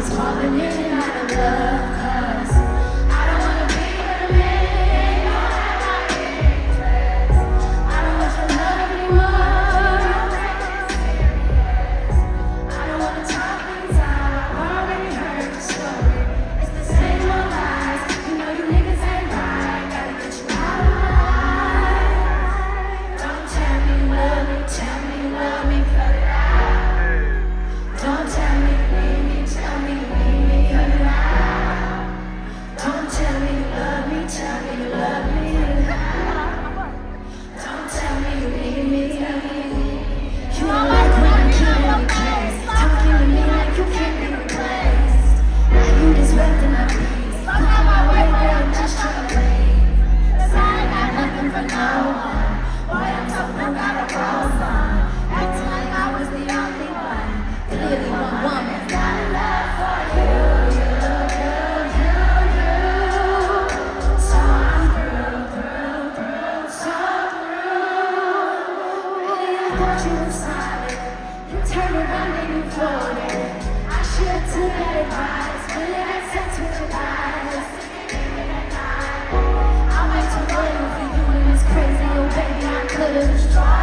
falling in and out of love, 'cause I don't wanna be with a man, you don't have my interest. I don't want your love anymore, don't take it serious. I don't wanna talk things out, I've already heard the story. It's the same old lies, you know you niggas ain't right. Gotta get you out of my life. Don't tell me you love me, tell me you love me, cut it out. Don't tell me you need me, tell me you need me, cut it out. Don't tell me you love me, tell me you love me, cut it out. Don't tell me you need me, tell me you need me. You don't like when I can't be replaced, talking to me like you can't be replaced. Now you disrupting my peace. Fuck out my way, boy, I'm just trying to leave. 'Cause I ain't got nothing for no one. Boy, I'm talking about a rose on. Acting like I was the only one. Clearly one woman got love for you, you. So I'm through, so through. Really, I thought you were solid. You turned around and you folded. I should've took that advice. Really had sex with your eyes. I'm way too loyal for you and it's crazy, oh baby, I could've destroyed.